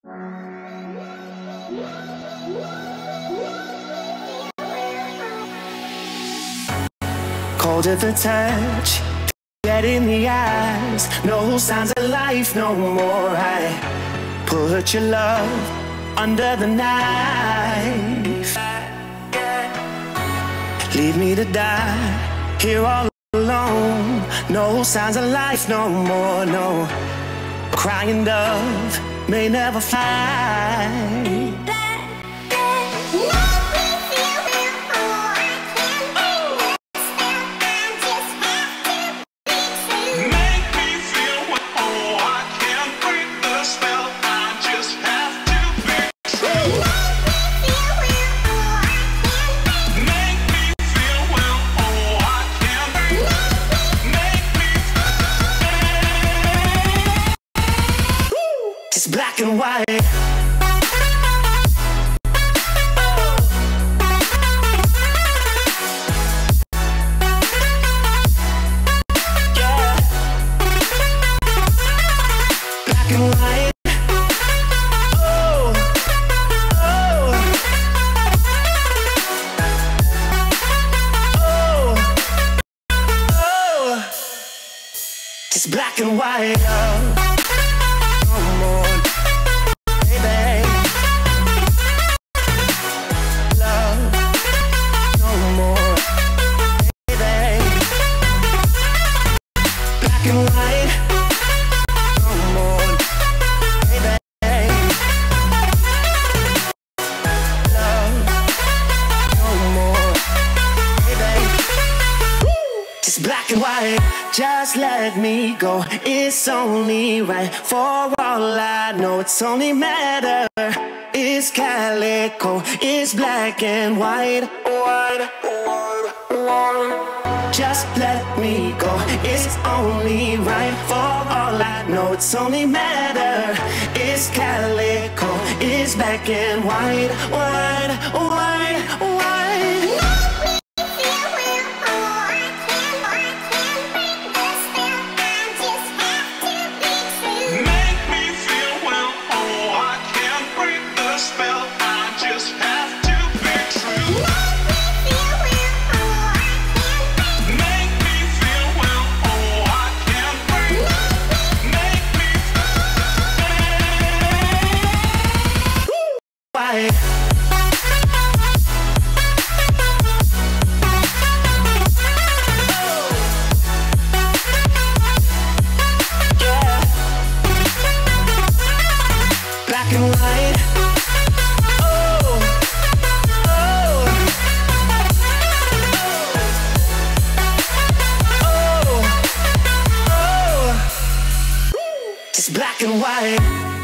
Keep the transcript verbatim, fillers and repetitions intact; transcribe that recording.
Cold at the touch, dead in the eyes, no signs of life no more. I put your love under the knife. Leave me to die here all alone. No signs of life no more, no. Crying dove may never fly. It's black and white. Yeah. Black and white. Oh, oh, oh, oh. It's black and white. Oh. Black and white, just let me go. It's only right. For all I know, it's only matter. It's calico, it's black and white. White, white, white. Just let me go. It's only right. For all I know, it's only matter. It's calico, it's black and white. White, white, white. Black and white. Oh, oh, oh, oh. It's black and white.